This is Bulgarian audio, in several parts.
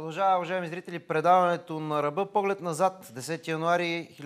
Продължава, уважаеми зрители, предаването на Ръба. Поглед назад, 10 януари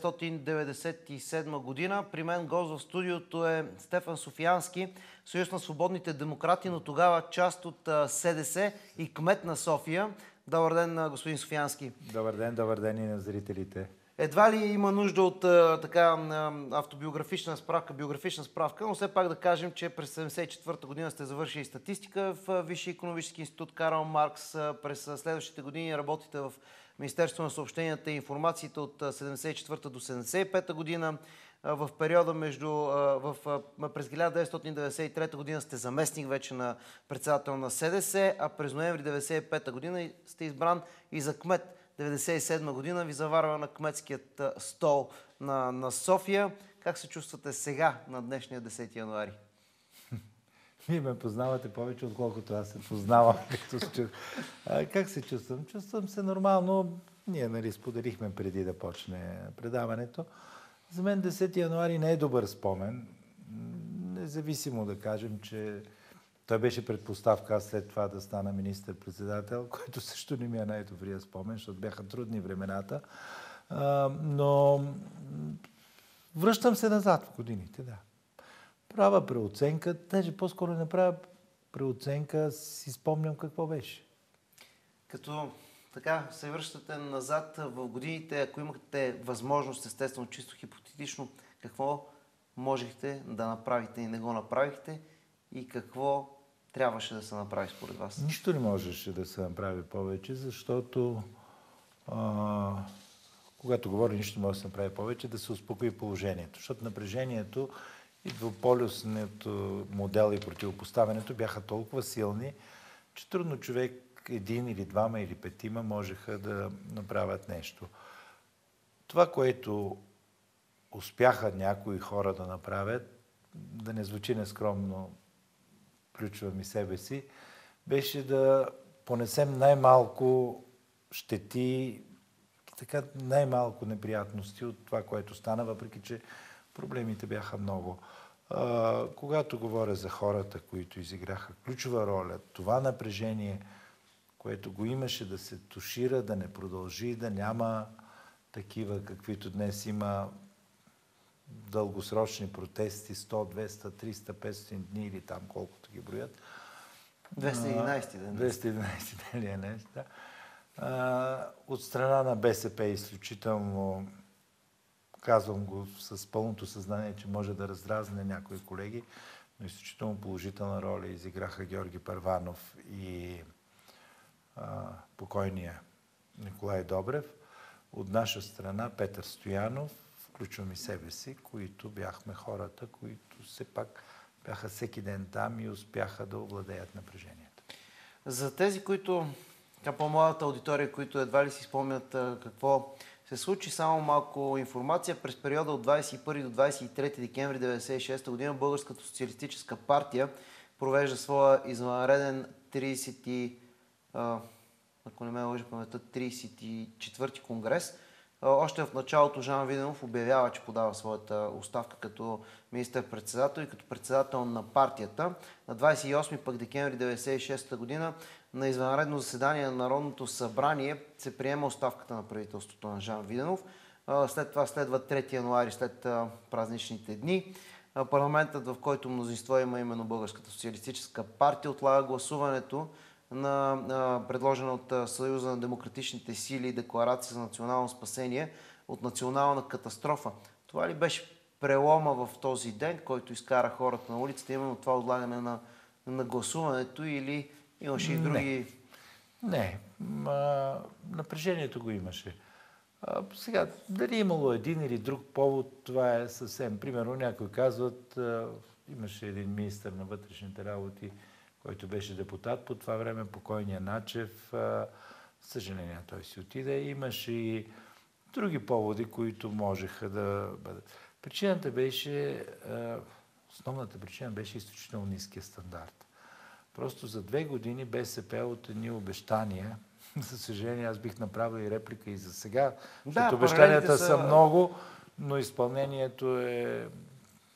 1997 година. При мен гост в студиото е Стефан Софиянски, Съюз на свободните демократи, но тогава част от СДС и кмет на София. Добър ден, господин Софиянски. Добър ден и на зрителите. Едва ли има нужда от автобиографична справка, биографична справка, но все пак да кажем, че през 1974 година сте завършили статистика в Висшия икономически институт Карл Маркс. През следващите години работите в Министерството на съобщенията и информациите от 1974 до 1975 година. В периода през 1993 година сте заместник вече на председател на СДС, а през ноември 1995 година сте избран и за кмет. 1997 година ви заварва на кметският стол на София. Как се чувствате сега, на днешния 10 януари? Вие ме познавате повече, отколкото аз се познавам. Как се чувствам? Чувствам се нормално. Ние споделихме преди да почне предаването. За мен 10 януари не е добър спомен. Независимо да кажем, че той беше предпоставка аз след това да стана министър-председател, който също не ми е най-добрия спомен, защото бяха трудни времената. Но връщам се назад в годините, да. Правя преоценка, даже по-скоро не правя преоценка, си спомням какво беше. Като така се връщате назад в годините, ако имахте възможност, естествено, чисто хипотетично, какво можехте да направите и не го направихте и какво трябваше да се направи според вас? Нищо не можеше да се направи повече, защото когато говори нищо не може да се направи повече, да се успокои положението. Защото напрежението и двуполюсното модел и противопоставянето бяха толкова силни, че трудно човек, един или двама или петима можеха да направят нещо. Това, което успяха някои хора да направят, да не звучи нескромно, включвам и себе си, беше да понесем най-малко щети, така най-малко неприятности от това, което стана, въпреки че проблемите бяха много. Когато говоря за хората, които изиграха ключова роля, това напрежение, което го имаше да се тушира, да не продължи, да няма такива, каквито днес има дългосрочни протести, 100, 200, 300, 500 дни или там колкото ги броят. 211 ден. 211 ден е нещо, да. От страна на БСП изключително, казвам го с пълното съзнание, че може да раздразне някои колеги, но изключително положителна роля изиграха Георги Първанов и покойния Николай Добрев. От наша страна Петър Стоянов, включвам и себе си, които бяхме хората, които все пак бяха всеки ден там и успяха да овладеят напрежението. За тези, които, по-младата аудитория, които едва ли си спомнят какво се случи, само малко информация. През периода от 21 до 23 декември 1996 година Българската социалистическа партия провежда своя извънреден 34-ти конгрес. Още в началото Жан Виденов обявява, че подава своята оставка като министър-председател и като председател на партията. На 28 декември 1996 година на извънредно заседание на Народното събрание се приема оставката на правителството на Жан Виденов. След това следва 3 януари, след празничните дни. Парламентът, в който мнозинство има именно Българската социалистическа партия, отлага гласуването на предложена от Съюза на демократичните сили декларация за национално спасение от национална катастрофа. Това ли беше прелома в този ден, който изкара хората на улицата, именно това отлагане на гласуването, или имаше и други? Не. Напрежението го имаше. Сега, дали имало един или друг повод, това е съвсем. Примерно, някои казват, имаше един министър на вътрешните работи, който беше депутат по това време, покойния Начев. Съжаление, той си отиде. Имаше и други поводи, които можеха да бъдат. Причината беше, основната причина беше изключително ниския стандарт. Просто за 2 години БСП от едни обещания, за съжаление аз бих направил и реплика и за сега, защото обещанията са много, но изпълнението е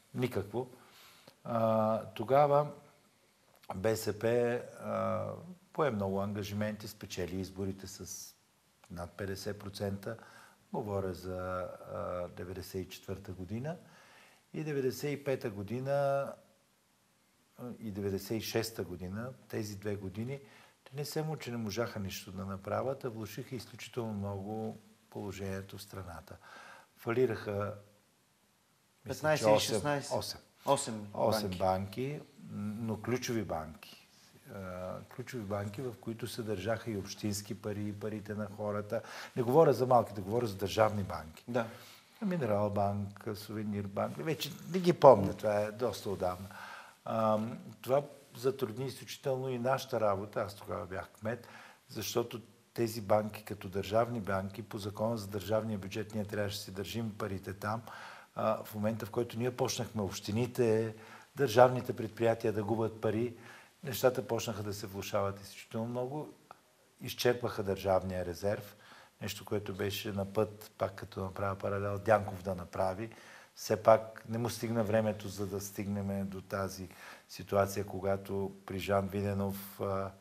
никакво. Тогава БСП пое много ангажименти, спечели изборите с над 50%. Говоря за 1994 година. И 1995 година и 1996 година, тези 2 години, те не само, че не можаха нищо да направят, а влошиха изключително много положението в страната. Фалираха 15 или 16? 8 банки, но ключови банки. Ключови банки, в които се държаха и общински пари, и парите на хората. Не говоря за малките, говоря за държавни банки. Да. Минерал банк, Сувенир банк, вече не ги помня, това е доста отдавна. Това затрудни изключително и нашата работа, аз тогава бях кмет, защото тези банки като държавни банки, по закона за държавния бюджет, ние трябваше да си държим парите там. В момента, в който ние почнахме общините, държавните предприятия да губят пари, нещата почнаха да се влошават изключително много, изчерпаха държавния резерв, нещо, което беше на път, пак като направя паралел, Дянков да направи. Все пак не му стигна времето, за да стигнем до тази ситуация, когато при Жан Виденов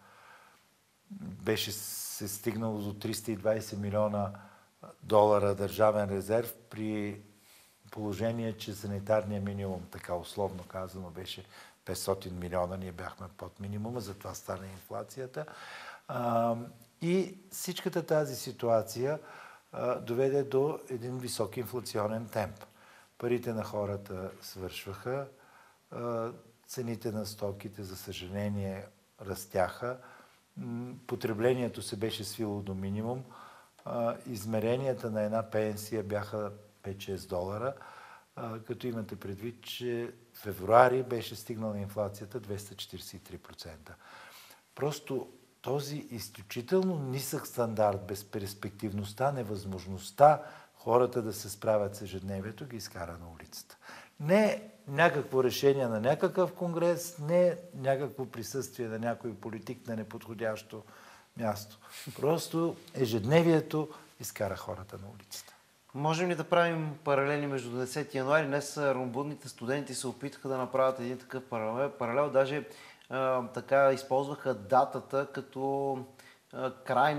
беше се стигнало до 320 милиона долара държавен резерв при положение, че санитарният минимум, така условно казано, беше 500 милиона, ние бяхме под минимума, затова стана инфлацията. И всичката тази ситуация доведе до един висок инфлационен темп. Парите на хората свършваха, цените на стоките, за съжаление, растяха, потреблението се беше свило до минимум, измеренията на една пенсия бяха 5-6 долара, като имате предвид, че в февруари беше стигнала инфлацията 243%. Просто този изключително нисък стандарт, безперспективността, невъзможността хората да се справят с ежедневието, ги изкара на улицата. Не някакво решение на някакъв конгрес, не някакво присъствие на някой политик на неподходящо място. Просто ежедневието изкара хората на улицата. Можем ли да правим паралели между 10 януари? Днес ромбудните студенти се опитаха да направят един такъв паралел. Даже така използваха датата като край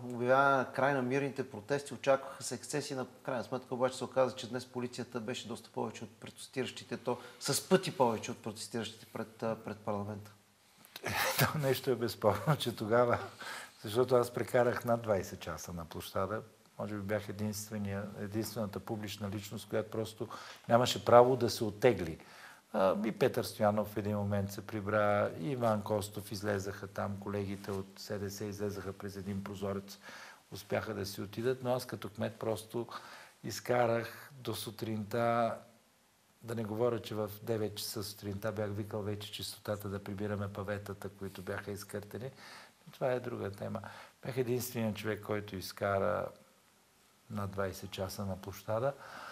на мирните протести. Очакваха се ексцесии. На крайна сметка обаче се оказа, че днес полицията беше доста повече от протестиращите. То с пъти повече от протестиращите пред парламента. Това нещо е безспорно, че тогава, защото аз прекарах над 20 часа на площада, може би бях единствената публична личност, която просто нямаше право да се оттегли. И Петър Стоянов в един момент се прибра, и Иван Костов излезаха там, колегите от СДС излезаха през един прозорец, успяха да си отидат, но аз като кмет просто изкарах до сутринта, да не говоря, че в 9 часа сутринта бях викал вече чистотата да прибираме паветата, които бяха изкъртени. Но това е друга тема. Бях единственият човек, който изкара над 20 часа на площада.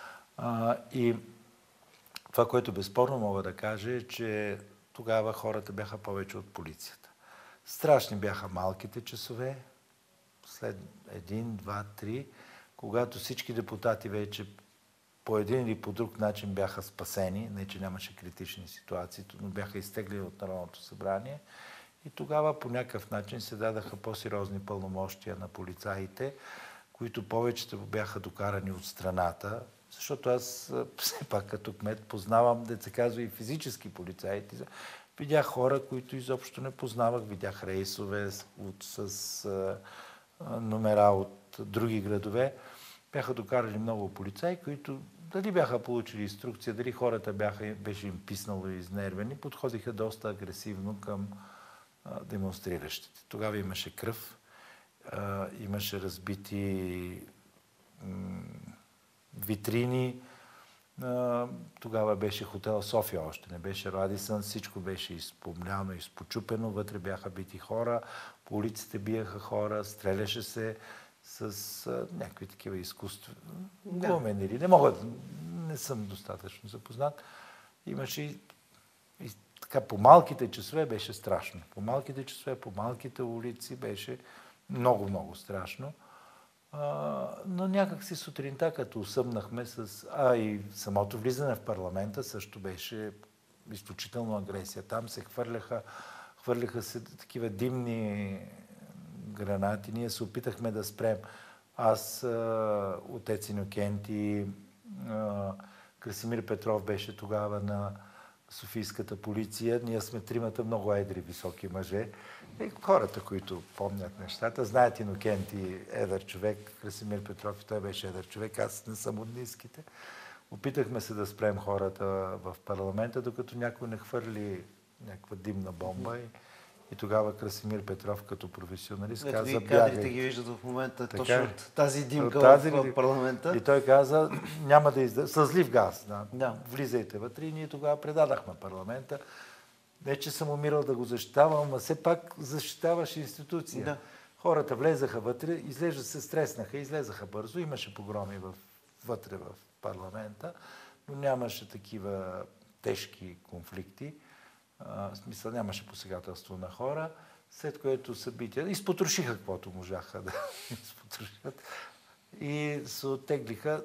И това, което безспорно мога да кажа, е, че тогава хората бяха повече от полицията. Страшни бяха малките часове, след 1, 2, 3, когато всички депутати вече по един или по друг начин бяха спасени, не че нямаше критични ситуации, но бяха изтеглени от Народното събрание. И тогава по някакъв начин се дадаха по-сериозни пълномощия на полицаите, които повечето бяха докарани от страната, защото аз все пак като кмет познавам, деца казва, и физически полицаите. Видях хора, които изобщо не познавах. Видях рейсове с номера от други градове. Бяха докарали много полицаи, които дали бяха получили инструкция, дали хората беше им писнало и изнервени, подходиха доста агресивно към демонстриращите. Тогава имаше кръв, имаше разбити витрини. Тогава беше хотел София още, не беше Радисън, всичко беше изпомляно, изпочупено, вътре бяха бити хора, по улиците биеха хора, стреляше се с някакви такива изкуствени гламенери. Не съм достатъчно запознат. Имаше и така по малките часове беше страшно. По малките часове, по малките улици беше много, много страшно. Но някак си сутринта, като усъмнахме и самото влизане в парламента също беше изключително агресия. Там се хвърляха се такива димни гранати. Ние се опитахме да спрем. Аз, отец Инокенти, Красимир Петров беше тогава на Софийската полиция. Ние сме тримата много едри, високи мъже. И хората, които помнят нещата, знаят Инокенти, едър човек, Красимир Петров, той беше едър човек, аз не съм от ниските. Опитахме се да спрем хората в парламента, докато някой не хвърли някаква димна бомба. И тогава Красимир Петров като професионалист каза, бягай. Кадрите ги виждат в момента така, точно от тази димка в парламента. И той каза, няма да с злив газ. Да. Влизайте вътре. И ние тогава предадахме парламента. Не, че съм умирал да го защитавам, но все пак защитаваш институция. Да. Хората влезаха вътре, изглежда се стresнаха, излезаха бързо. Имаше погроми вътре в парламента, но нямаше такива тежки конфликти. В смисъл нямаше посегателство на хора, след което събития изпотрошиха каквото можаха да изпотрошат и се оттеглиха.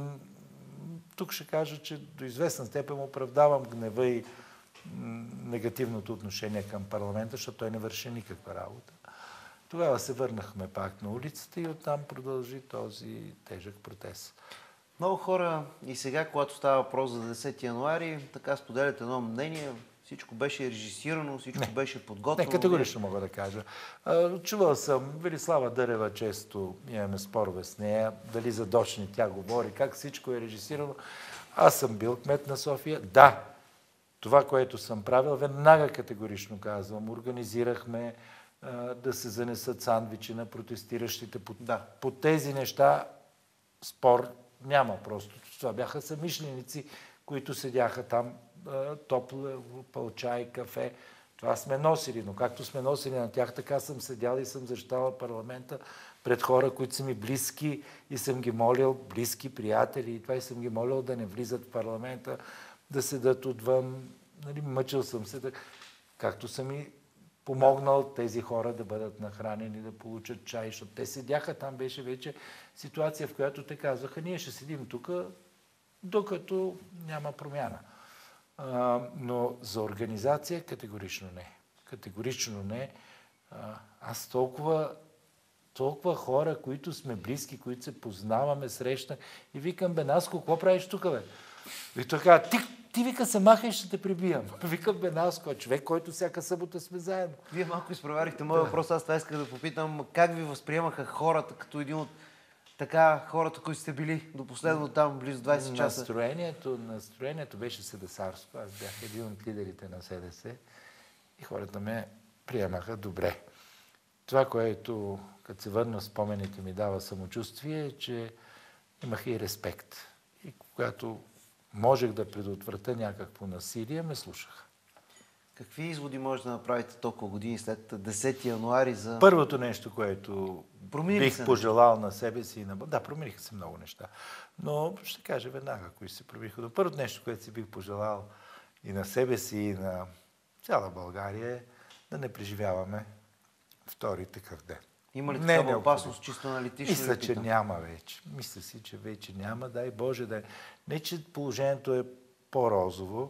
Тук ще кажа, че до известна степен оправдавам гнева и негативното отношение към парламента, защото той не върши никаква работа. Тогава се върнахме пак на улицата и оттам продължи този тежък протест. Много хора и сега, когато става въпрос за 10 януари, така споделят едно мнение. Всичко беше режисирано, всичко беше подготвено. Не, категорично мога да кажа. Чувал съм Велислава Дърева, често имаме спорове с нея, дали задочни тя говори, как всичко е режисирано. Аз съм бил кмет на София. Да, това, което съм правил, веднага категорично казвам. Организирахме да се занесат сандвичи на протестиращите. По тези неща спор няма просто. Това бяха съмишленици, които седяха там, топъл чай, кафе. Това сме носили, но както сме носили на тях, така съм седял и съм защитавал парламента пред хора, които са ми близки и съм ги молил, близки, приятели, и това и съм ги молил да не влизат в парламента, да седат отвън. Нали, мъчил съм се, както съм и помогнал тези хора да бъдат нахранени, да получат чай, защото те седяха там, беше вече ситуация, в която те казваха, ние ще седим тук, докато няма промяна. Но за организация категорично не. Категорично не. Аз толкова хора, които сме близки, които се познаваме, срещнах и викам, Наско, какво правиш тук, бе? И той казва, ти вика се махай, ще те прибивам. Викам, Наско, човек, който всяка събота сме заедно. Вие малко изпреварихте моя въпрос, аз това исках да попитам, как ви възприемаха хората, като един от хората, които сте били до последно там, близо 20 часа? Настроението беше седесарско. Аз бях един от лидерите на СДС и хората ме приемаха добре. Това, което, като се върна в спомените, ми дава самочувствие, е, че имах и респект. И когато можех да предотвратя някакво насилие, ме слушаха. Какви изводи може да направите толкова години след 10 януари за... Първото нещо, което бих пожелал на себе си и на... Да, промениха се много неща. Но ще кажа веднага, кои се промениха. Но първото нещо, което си бих пожелал и на себе си, и на цяла България е да не преживяваме втори такъв ден. Има ли такава опасност чисто аналитично? Мисля, че няма вече. Мисля си, че вече няма. Дай Боже да е. Не, че положението е по-розово,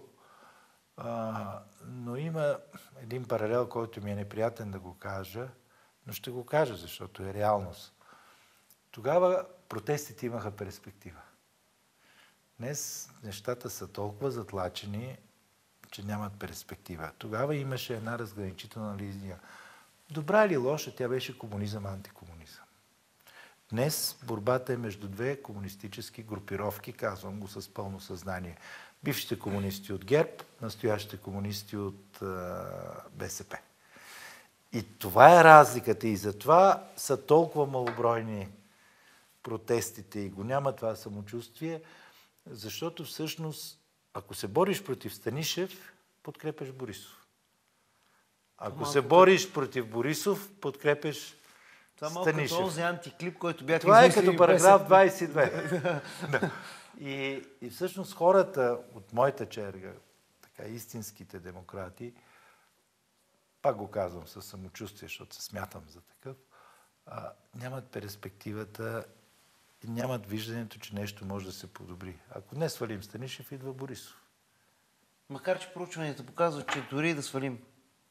но има един паралел, който ми е неприятен да го кажа, но ще го кажа, защото е реалност. Тогава протестите имаха перспектива. Днес нещата са толкова затлачени, че нямат перспектива. Тогава имаше една разграничителна линия. Добра или лоша, тя беше комунизъм, антикомунизъм. Днес борбата е между две комунистически групировки, казвам го с пълно съзнание. Бившите комунисти от ГЕРБ, настоящите комунисти от БСП. И това е разликата и затова са толкова малобройни протестите и го няма това самочувствие, защото всъщност, ако се бориш против Станишев, подкрепяш Борисов. Ако се бориш против Борисов, подкрепяш Станишев. Това малко този антиклип, който бяха това е като параграф 22. И всъщност хората от моята черга, така истинските демократи, пак го казвам със самочувствие, защото се смятам за такъв, нямат перспективата и нямат виждането, че нещо може да се подобри. Ако не свалим Станишев, идва Борисов. Макар че проучванията показват, че дори да свалим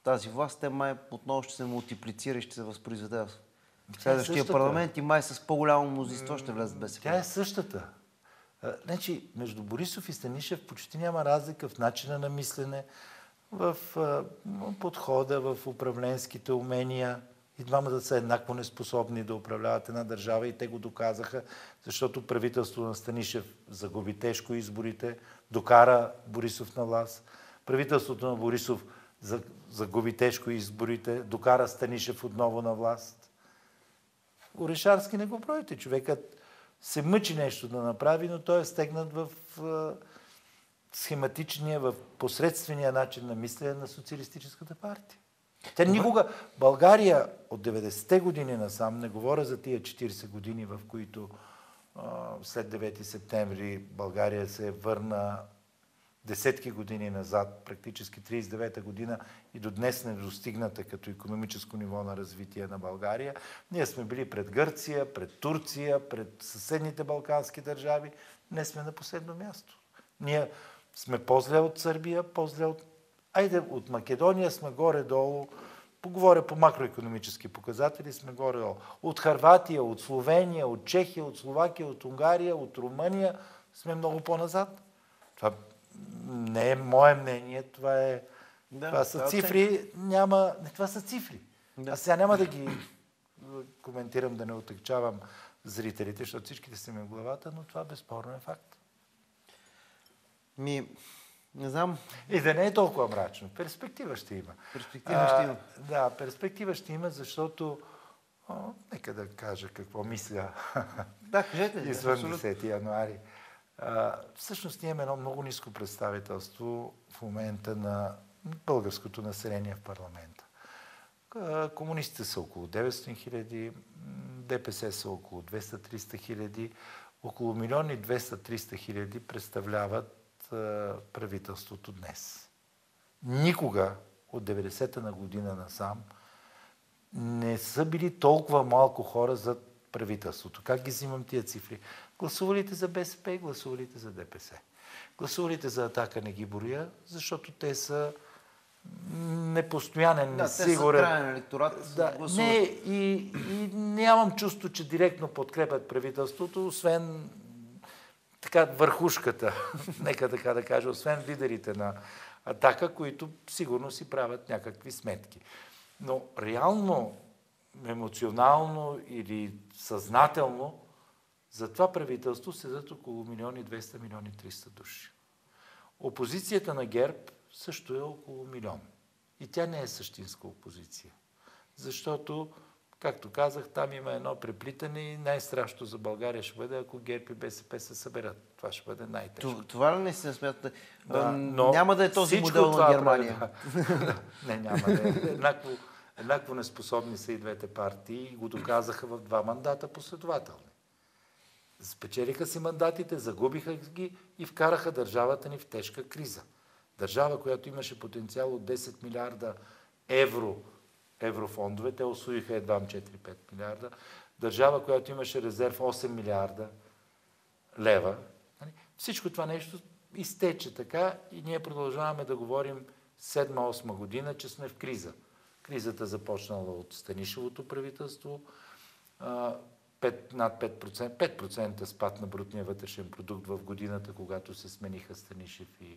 тази власт, те май отново ще се мултиплицира и ще се възпроизведе в Тя е следващия същата. парламент и май с по-голямо мнозинство ще влезе БСП. Тя е същата. Значи, между Борисов и Станишев почти няма разлика в начина на мислене, в подхода, в управленските умения. И двамата са еднакво неспособни да управляват една държава и те го доказаха, защото правителството на Станишев загуби тежко изборите, докара Борисов на власт. Правителството на Борисов загуби тежко изборите, докара Станишев отново на власт. Орешарски не го правите. Човекът се мъчи нещо да направи, но той е стегнат в схематичния, в посредствения начин на мислене на социалистическата партия. Те никога... България от 90-те години насам, не говоря за тия 40 години, в които след 9 септември България се върна десетки години назад, практически 39-та година и до днес не достигната като икономическо ниво на развитие на България. Ние сме били пред Гърция, пред Турция, пред съседните балкански държави. Днес сме на последно място. Ние сме по-зле от Сърбия, по-зле от... Айде, от Македония сме горе-долу, поговоря по макроекономически показатели, сме горе-долу. От Хърватия, от Словения, от Чехия, от Словакия, от Унгария, от Румъния сме много по-назад. Това не е мое мнение, това са цифри, това са цифри. Аз сега няма да ги коментирам, да не отегчавам зрителите, защото всичките са ми в главата, но това безспорно е факт. Не знам. И да не е толкова мрачно. Перспектива ще има. Да, перспектива ще има, защото нека да кажа какво мисля. Да, кажете. Извън 10 януари. Всъщност ние имаме едно много ниско представителство в момента на българското население в парламента. Комунистите са около 900 хиляди, ДПС са около 200-300 хиляди, около 1 200-300 хиляди представляват правителството днес. Никога от 90-та на година насам не са били толкова малко хора за правителството. Как ги взимам тия цифри? Гласувалите за БСП, гласувалите за ДПС. Гласувалите за Атака не ги броя, защото те са непостоянен, несигурен. Те са краен електорат. Не, и нямам чувство, че директно подкрепят правителството, освен така върхушката, нека така да кажа, освен лидерите на Атака, които сигурно си правят някакви сметки. Но реално, емоционално или съзнателно за това правителство седат около 1 200 1 300 души. Опозицията на ГЕРБ също е около 1 милион. И тя не е същинска опозиция. Защото, както казах, там има едно преплитане и най-страшното за България ще бъде, ако ГЕРБ и БСП се съберат. Това ще бъде най-тежко. Това ли не си смятате? Няма да е този модел на Германия. Не, няма да е. Еднакво неспособни са и двете партии и го доказаха в 2 мандата последователни. Спечелиха си мандатите, загубиха ги и вкараха държавата ни в тежка криза. Държава, която имаше потенциал от 10 милиарда еврофондове, те усвоиха едва 4-5 милиарда. Държава, която имаше резерв 8 милиарда лева. Всичко това нещо изтече така и ние продължаваме да говорим 7-8 година, че сме в криза. Кризата започнала от Станишевото правителство, над 5% спад на брутния вътрешен продукт в годината, когато се смениха Станишев и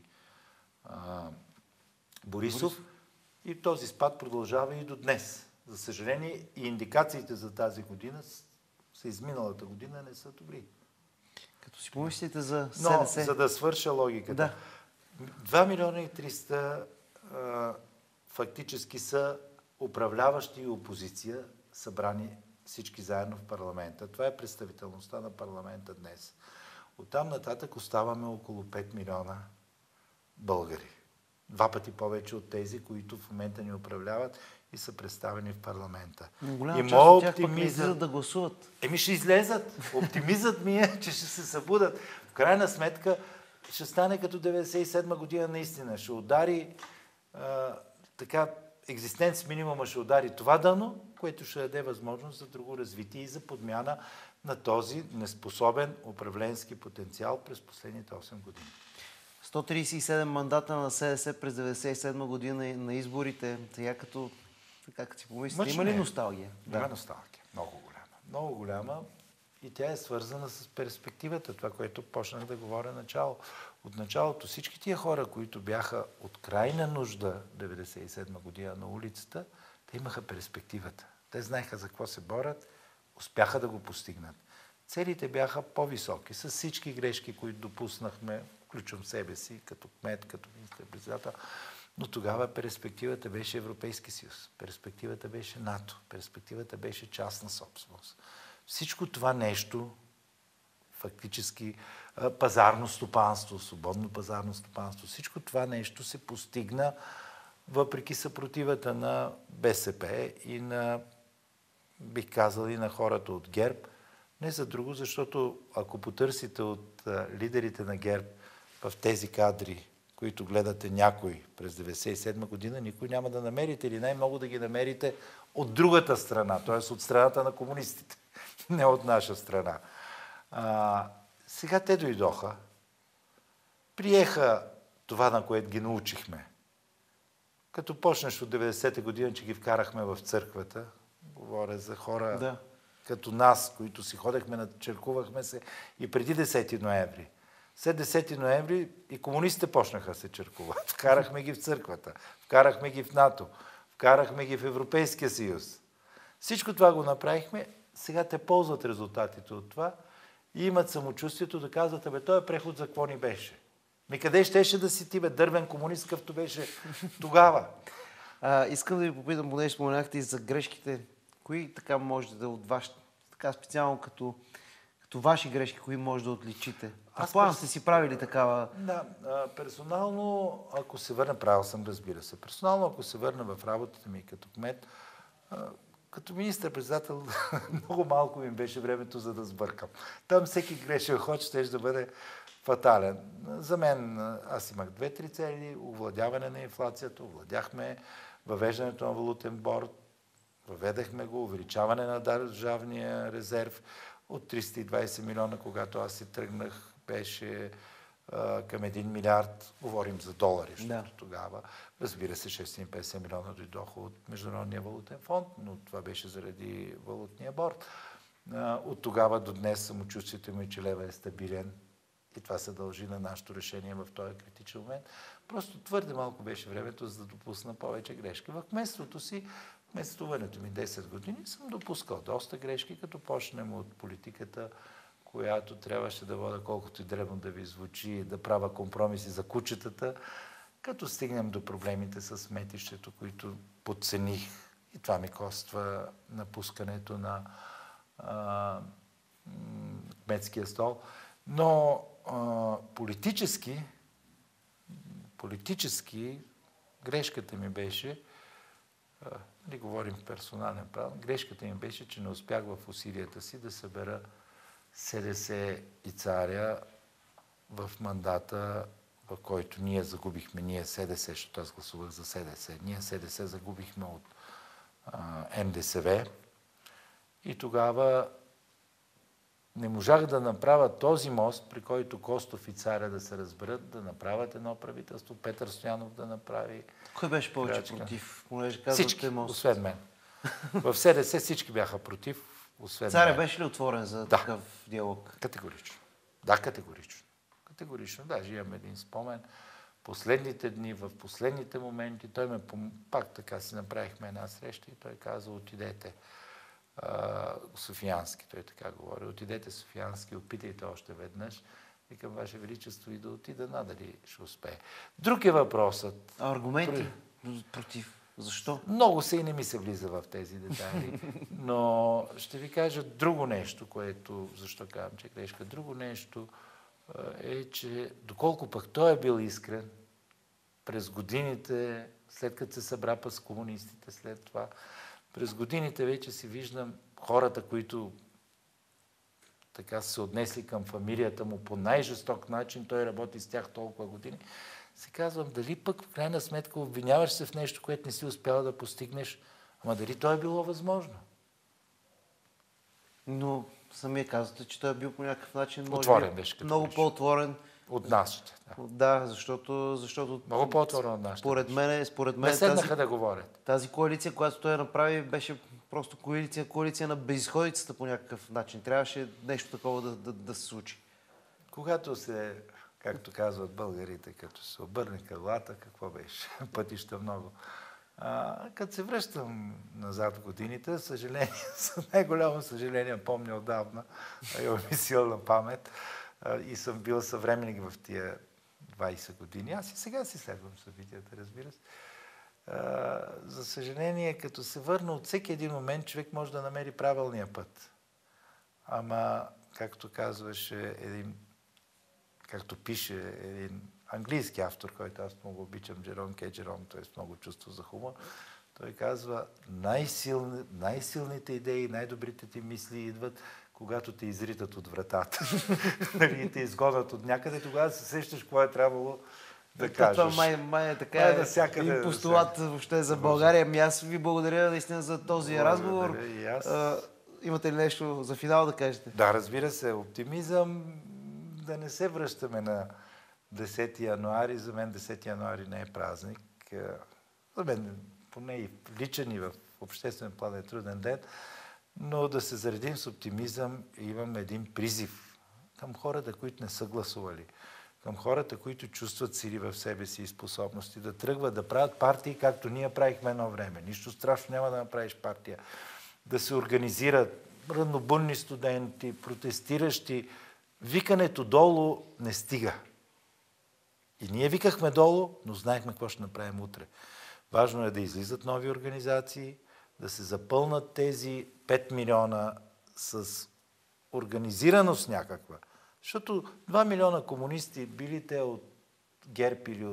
Борисов. И този спад продължава и до днес. За съжаление, и индикациите за тази година, за изминалата година, не са добри. Като си помислите за СДС... Но, за да свърша логиката. Да. 2 милиона и 300 фактически са управляващи и опозиция, събрани всички заедно в парламента. Това е представителността на парламента днес. Оттам нататък оставаме около 5 милиона българи. 2 пъти повече от тези, които в момента ни управляват и са представени в парламента. Голяма част от тях пък не излизат да гласуват. Ще излезат. Оптимизът ми е, че ще се събудат. В крайна сметка ще стане като 97 година наистина. Ще удари така екзистенц минимума, ще удари това дъно, което ще даде възможност за друго развитие и за подмяна на този неспособен управленски потенциал през последните 8 години. 137 мандата на СДС през 1997 година на изборите. Сега като си помислите, има ли носталгия? Има носталгия. Много голяма. Много голяма. И тя е свързана с перспективата. Това, което почнах да говоря начало. От началото всички тия хора, които бяха от крайна нужда 1997 година на улицата, те имаха перспективата. Те знаеха за какво се борят, успяха да го постигнат. Целите бяха по-високи, с всички грешки, които допуснахме, включвам себе си, като кмет, като министър-председател. Но тогава перспективата беше Европейски съюз, перспективата беше НАТО, перспективата беше частна собственост. Всичко това нещо, фактически пазарно стопанство, свободно пазарно стопанство, всичко това нещо се постигна въпреки съпротивата на БСП и на, бих казал, и на хората от ГЕРБ. Не за друго, защото ако потърсите от лидерите на ГЕРБ в тези кадри, които гледате някой през 1997 година, никой няма да намерите или най-много да ги намерите от другата страна, т.е. от страната на комунистите, не от наша страна. Сега те дойдоха, приеха това, на което ги научихме. Като почнеш от 90-та година, че ги вкарахме в църквата, говоря за хора като нас, които си ходехме, черкувахме се и преди 10 ноември. След 10 ноември и комунистите почнаха да се черкуват. Вкарахме ги в църквата, вкарахме ги в НАТО, вкарахме ги в Европейския съюз. Всичко това го направихме, сега те ползват резултатите от това и имат самочувствието да казват, този преход за какво ни беше? Къде щеше да си ти, дървен комунист, какъвто беше тогава? Искам да ви попитам, понеже споменахте и за грешките, кои така можете да от вашите, така специално като ваши грешки, кои може да отличите? Предполагам сте си правили такава... Да, персонално, ако се върна, правил съм, разбира се. Персонално, ако се върна в работата ми като кмет, като министър-председател, много малко ми беше времето, за да сбъркам. Там всеки грешен ход ще да бъде фатален. За мен, аз имах 2-3 цели. Овладяване на инфлацията, овладяхме въвеждането на валутен борд, въведахме го, увеличаване на държавния резерв от 320 милиона, когато аз си тръгнах, беше към 1 милиард, говорим за долари, защото тогава, разбира се, 650 милиона дойдоха от Международния валутен фонд, но това беше заради валутния борд. От тогава до днес самочувствието ми, че лева е стабилен и това се дължи на нашето решение в този критичен момент. Просто твърде малко беше времето, за да допусна повече грешки. В кметството си, кметствуването ми 10 години, съм допускал доста грешки, като почнем от политиката, която трябваше да вода, колкото и дребно да ви звучи, да правя компромиси за кучетата, като стигнем до проблемите с сметището, които подцених. И това ми коства напускането на кметския стол. Но политически грешката ми беше, не говорим в персонален план, грешката ми беше, че не успях в усилията си да събера СДС и Царя в мандата, в който ние загубихме, ние СДС, защото аз гласувах за СДС, ние СДС загубихме от НДСВ и тогава не можах да направя този мост, при който Костов и Царя да се разберат, да направят едно правителство, Петър Стоянов да направи... Кой беше повече против? Всички, освен мен. В СДС всички бяха против, освен Царя мен. беше ли отворен за такъв диалог? Категорично. Да, категорично. Категорично. Даже имам един спомен. Последните дни, в последните моменти, той ме пак така си направихме една среща и той каза, отидете. Софиянски, той така говори. Отидете Софиянски, опитайте още веднъж. Викам, Ваше Величество, и да отида, надали ще успее. Друг е въпросът. Аргументи против? Защо? Много се и не ми се влиза в тези детайли. Но ще ви кажа друго нещо, което, защо казвам, че грешка, друго нещо е, че доколко пък той е бил искрен през годините, след като се събра с комунистите, след това, през годините вече си виждам хората, които така са се отнесли към фамилията му по най-жесток начин, той работи с тях толкова години, си казвам, дали пък в крайна сметка обвиняваш се в нещо, което не си успяла да постигнеш, ама дали то е било възможно? Но самия казвате, че той е бил по някакъв начин отворен беше, много по-отворен От нашите. Да, защото Много по-отворено от нашите. Според Не мен седнаха да говорят. тази коалиция, която той направи, беше просто коалиция на безизходицата по някакъв начин. Трябваше нещо такова да се случи. Когато се, както казват българите, като се обърне крилата, какво беше? Пътища много. Като се връщам назад в годините, съжаление, с най-голямо съжаление помня отдавна, имам и силна памет и съм бил съвременник в тия 20 години. Аз и сега си следвам събитията, разбира се. За съжаление, като се върна от всеки един момент, човек може да намери правилния път. Ама, както казваше както пише един английски автор, който аз много обичам, Джером К. Джером, т.е. много чувство за хумор, той казва, най-силните идеи, най-добрите ти мисли идват, когато те изритат от вратата. И те изгонят от някъде, тогава се сещаш какво е трябвало да кажеш. Това май е така един постулат въобще за България. Ами аз ви благодаря наистина за този разговор. Имате ли нещо за финал да кажете? Да, разбира се, оптимизъм. Да не се връщаме на 10 януари. За мен 10 януари не е празник. За мен поне и личен и в обществен план е труден ден. Но да се заредим с оптимизъм, имам един призив към хората, които не са гласували. Към хората, които чувстват сили в себе си и способности да тръгват, да правят партии, както ние правихме едно време. Нищо страшно няма да направиш партия. Да се организират равнобунни студенти, протестиращи. Викането долу не стига. И ние викахме долу, но знаехме какво ще направим утре. Важно е да излизат нови организации, да се запълнат тези 5 милиона с организираност някаква. Защото 2 милиона комунисти, били те от ГЕРБ или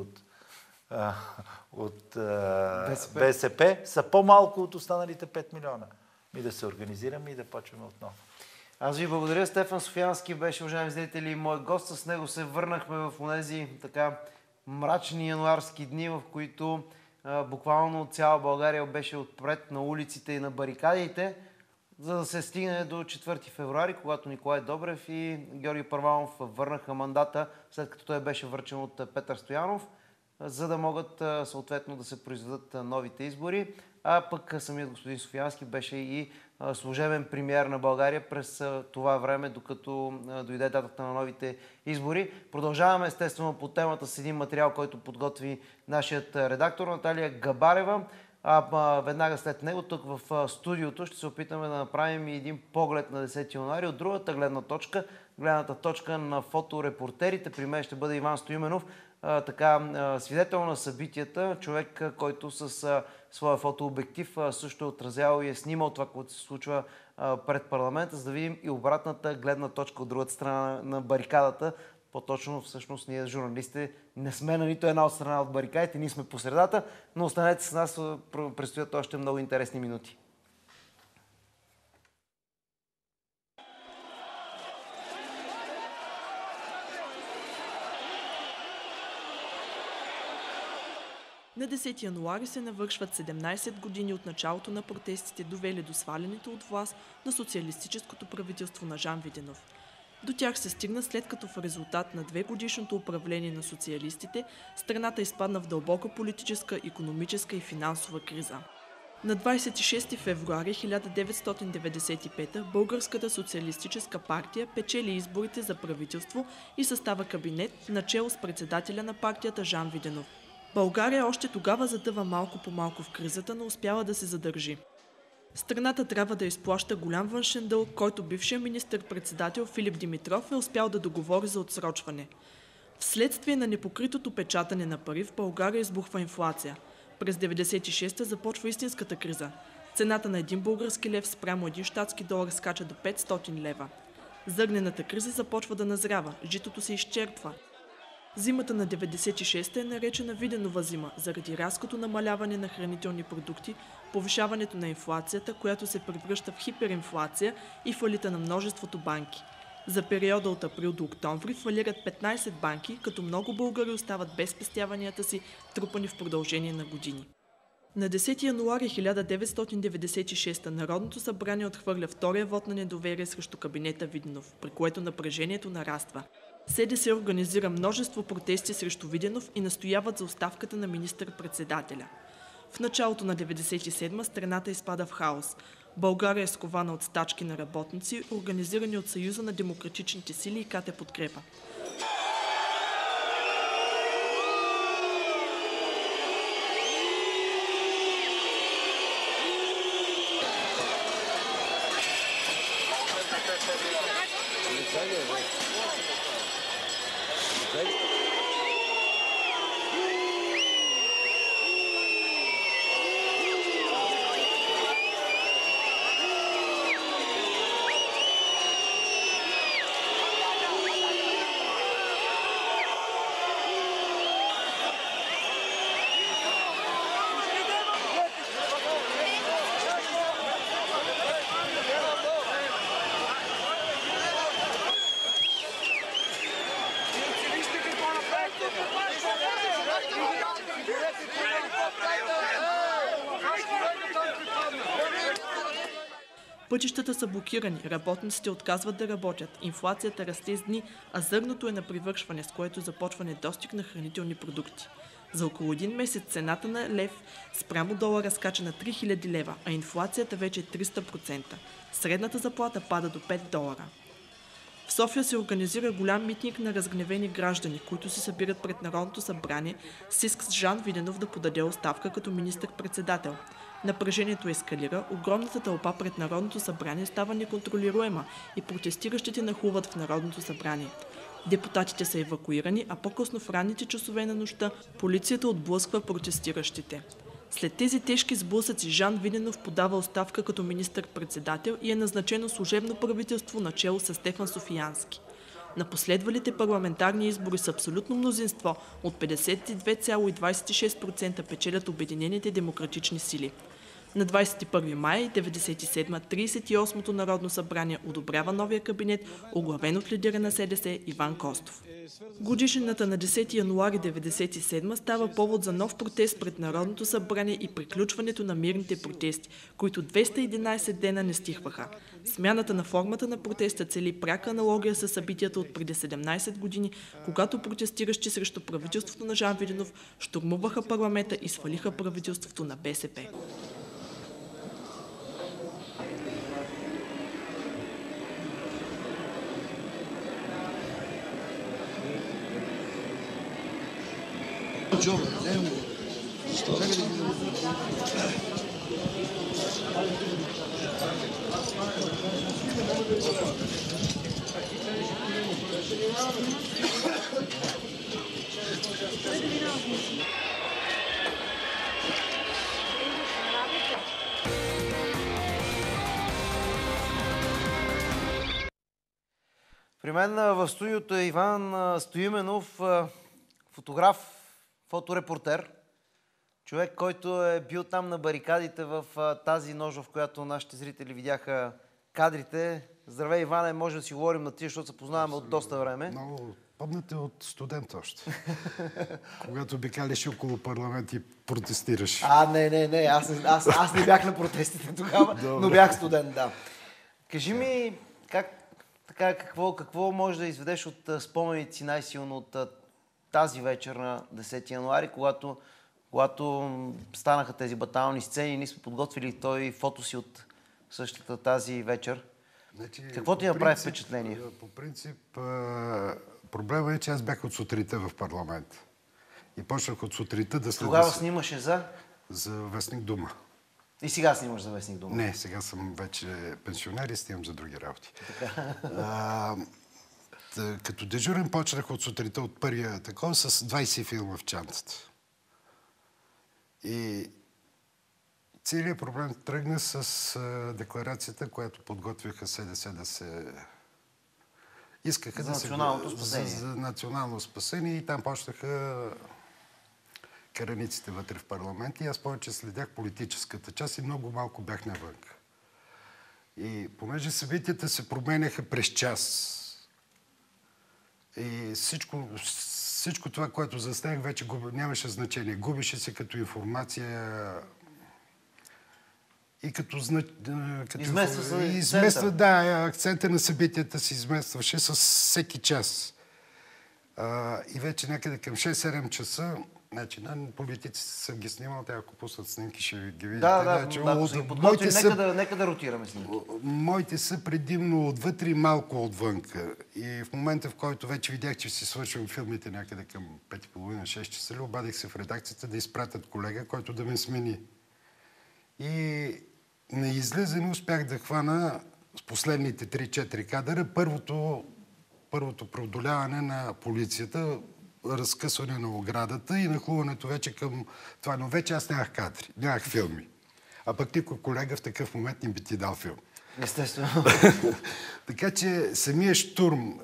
от БСП, са по-малко от останалите 5 милиона. И да се организираме и да почваме отново. Аз ви благодаря. Стефан Софиянски беше, уважаеми зрители, и мой гост. С него се върнахме в тези така мрачни януарски дни, в които буквално цяла България беше отпред на улиците и на барикадите, за да се стигне до 4 февруари, когато Николай Добрев и Георги Първанов върнаха мандата, след като той беше връчен от Петър Стоянов, за да могат съответно да се произведат новите избори. А пък самият господин Софиянски беше и служебен премиер на България през това време, докато дойде датата на новите избори. Продължаваме естествено по темата с един материал, който подготви нашият редактор Наталия Габарева. Веднага след него, тук в студиото, ще се опитаме да направим и един поглед на 10 януари от другата гледната точка на фоторепортерите. При мен ще бъде Иван Стоименов, свидетел на събитията, човек, който с своя фотообектив също е отразял и е снимал това, което се случва пред парламента, за да видим и обратната гледна точка от другата страна на барикадата. По-точно, всъщност, ние журналистите не сме на нито една от страна от барикадите, ние сме по средата, но останете с нас, предстоят още много интересни минути. На 10 януари се навършват 17 години от началото на протестите, довели до свалянето от власт на социалистическото правителство на Жан Виденов. До тях се стигна след като в резултат на 2-годишното управление на социалистите страната изпадна в дълбока политическа, икономическа и финансова криза. На 26 февруари 1995 Българската социалистическа партия печели изборите за правителство и състава кабинет начело с председателя на партията Жан Виденов. България още тогава затъва малко по малко в кризата, но успява да се задържи. Страната трябва да изплаща голям външен дълг, който бившият министър-председател Филип Димитров е успял да договори за отсрочване. Вследствие на непокритото печатане на пари в България избухва инфлация. През 1996 започва истинската криза. Цената на 1 български лев спрямо 1 щатски долар скача до 500 лева. Зърнената криза започва да назрява, житото се изчерпва. Зимата на 1996 е наречена Виденова зима, заради рязкото намаляване на хранителни продукти, повишаването на инфлацията, която се превръща в хиперинфлация и фалита на множеството банки. За периода от април до октомври фалират 15 банки, като много българи остават без спестяванията си, трупани в продължение на години. На 10 януари 1996 Народното събрание отхвърля втория вод на недоверие срещу кабинета Виденов, при което напрежението нараства. СДС организира множество протести срещу Виденов и настояват за оставката на министър-председателя. В началото на 1997 страната изпада в хаос. България е скована от стачки на работници, организирани от Съюза на демократичните сили и КТ Подкрепа. Пътищата са блокирани, работниците отказват да работят, инфлацията расте с дни, а зърното е на привършване, с което започва недостиг на хранителни продукти. За около един месец цената на лев спрямо долара скача на 3000 лева, а инфлацията вече е 300%. Средната заплата пада до 5 долара. В София се организира голям митинг на разгневени граждани, които се събират пред Народното събрание с иск с Жан Виденов да подаде оставка като министър-председател. Напрежението ескалира, огромната тълпа пред Народното събрание става неконтролируема и протестиращите нахлуват в Народното събрание. Депутатите са евакуирани, а по-късно в ранните часове на нощта полицията отблъсква протестиращите. След тези тежки сблъсъци Жан Виденов подава оставка като министър-председател и е назначено служебно правителство начело с Стефан Софиянски. На последвалите парламентарни избори с абсолютно мнозинство от 52,26% печелят Обединените демократични сили. На 21 май 1997 38-то Народно събрание одобрява новия кабинет, оглавен от лидера на СДС Иван Костов. Годишнината на 10 януари 1997 става повод за нов протест пред Народното събрание и приключването на мирните протести, които 211 дена не стихваха. Смяната на формата на протеста цели пряка аналогия с събитията от преди 17 години, когато протестиращи срещу правителството на Жан Виденов щурмуваха парламента и свалиха правителството на БСП. При мен в студиото е Иван Стоименов, фотограф, фоторепортер. Човек, който е бил там на барикадите в тази нощ, в която нашите зрители видяха кадрите. Здравей, Иване, може да си говорим на ти, защото се познаваме от доста време. Много помните от студент още. Когато обикаляш около парламент и протестираш. Не. Аз не бях на протестите тогава, но бях студент, да. Кажи ми, какво може да изведеш от спомените си най-силно от тази вечер на 10 януари, когато станаха тези батални сцени, ние сме подготвили той фото си от същата тази вечер. Значи, какво ти направи впечатление? По принцип, проблема е, че аз бях от сутринта в парламент. И почнах от сутринта да следя... Тогава снимаше за вестник Дума. И сега снимаш за вестник Дума? Не, сега съм вече пенсионер и снимам за други работи. Като дежурен почнах от сутринта от първия такова с 20 филма в чантата. И целият проблем тръгна с декларацията, която подготвиха СДС да се... Искаха за да националното спасение. За национално спасение и там почнаха караниците вътре в парламент и аз повече следях политическата част и много малко бях навън. И понеже събитията се променяха през час и всичко това, което заснех, вече нямаше значение. Губеше се като информация и като измества се акцента. Да, акцента на събитията се изместваше с всеки час. И вече някъде към 6-7 часа, значи, политици съм ги снимал, те ако пуснат снимки, ще ги видите. Значи, ако са ги подготвили, нека да ротираме снимки. Моите са предимно отвътре и малко отвънка. И в момента, в който вече видях, че си свършвам филмите някъде към 5:30-6 часа, обадих се в редакцията да изпратят колега, който да ме смени. И на излизане успях да хвана с последните 3-4 кадъра първото преодоляване на полицията, разкъсване на оградата и нахлуването вече към това. Но вече аз нямах кадри, нямах филми. А пък никой колега в такъв момент не би ти дал филм. Естествено. Така че самия щурм,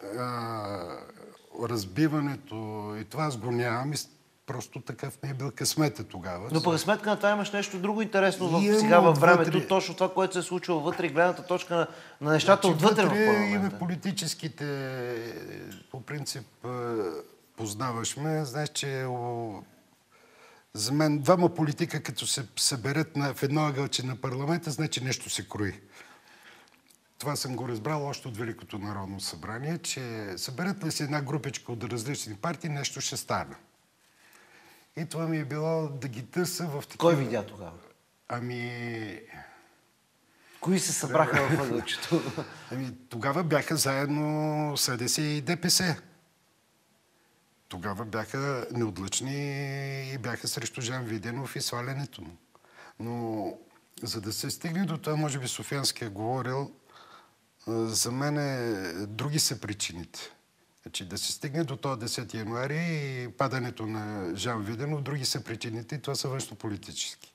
разбиването и това аз го нямам. Просто такъв ми е бил късмета тогава. Но пък сметка на това имаш нещо друго интересно сега във времето. Точно това, което се е случило вътре и гледната точка на нещата отвътре в парламента. Има политическите, по принцип, познаваш ме. Знаеш, че за мен двама политика, като се съберат в едно ъгълче на парламента, значи нещо се крои. Това съм го разбрал още от Великото народно събрание, че съберат ли се една групичка от различни партии, нещо ще стане. И това ми е било да ги търся в такива... Кой видя тогава? Кои се събраха в ъгълчето? Тогава бяха заедно СДС и ДПС. Тогава бяха неотлъчни и бяха срещу Жан Виденов и свалянето му. Но за да се стигне до това, може би Софиянски е говорил, за мен други са причините. Значи да се стигне до този 10 януари и падането на Жан Виденов, други са причините и това са външнополитически.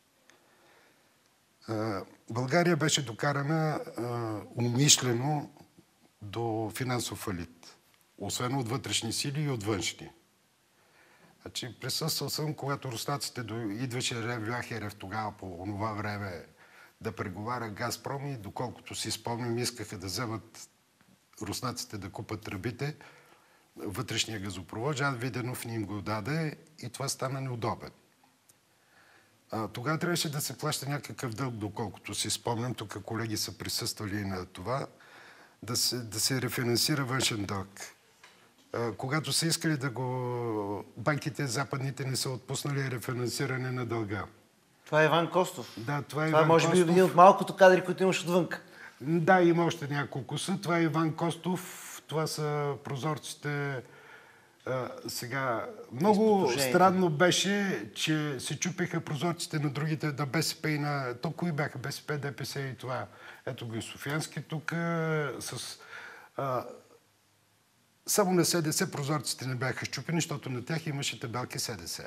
България беше докарана умишлено до финансов фалит. Освен от вътрешни сили и от външни. Значи присъствал съм, когато руснаците идваше Ляхерев тогава по онова време да преговаря Газпром и доколкото си спомням, искаха да вземат руснаците да купат тръбите, вътрешния газопровод. Жан Виденов ни им го даде и това стана неудобен. Тогава трябваше да се плаща някакъв дълг, доколкото си спомням. Тук колеги са присъствали на това. Да се рефинансира външен дълг. Когато са искали банките западните не са отпуснали рефинансиране на дълга. Това е Иван Костов. Да, това е Иван Костов. Това може би един от малкото кадри, които имаш отвънка. Да, има още няколко са. Това е Иван Костов. Това са прозорците. Сега, много странно беше, че се чупиха прозорците на другите, на БСП и на... То кои бяха? БСП, ДПС и това. Ето го и Софиянски тук само на СДС прозорците не бяха щупени, защото на тях имаше табелки СДС.